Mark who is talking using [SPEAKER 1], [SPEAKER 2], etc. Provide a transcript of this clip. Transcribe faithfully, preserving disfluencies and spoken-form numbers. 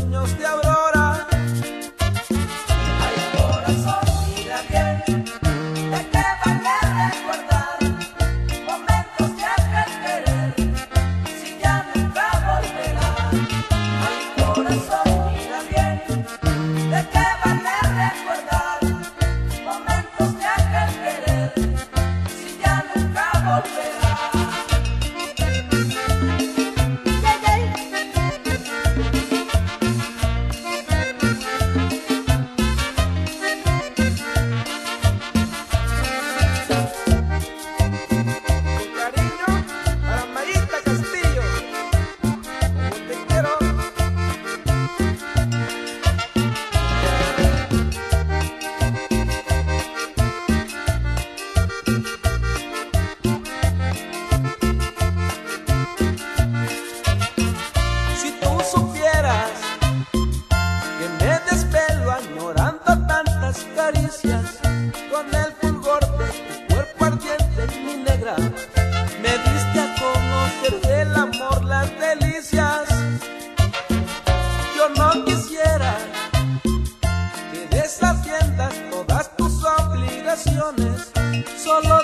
[SPEAKER 1] sueños de Aurora.
[SPEAKER 2] Ay, corazón, mira bien, de qué vale recordar momentos de aquel querer, si ya nunca volverá. Ay, corazón, mira bien, de qué vale recordar momentos de aquel querer, si ya nunca volverá.
[SPEAKER 1] Caricias con el fulgor de tu cuerpo ardiente, mi negra, me diste a conocer del amor las delicias. Yo no quisiera que desatiendas todas tus obligaciones, solo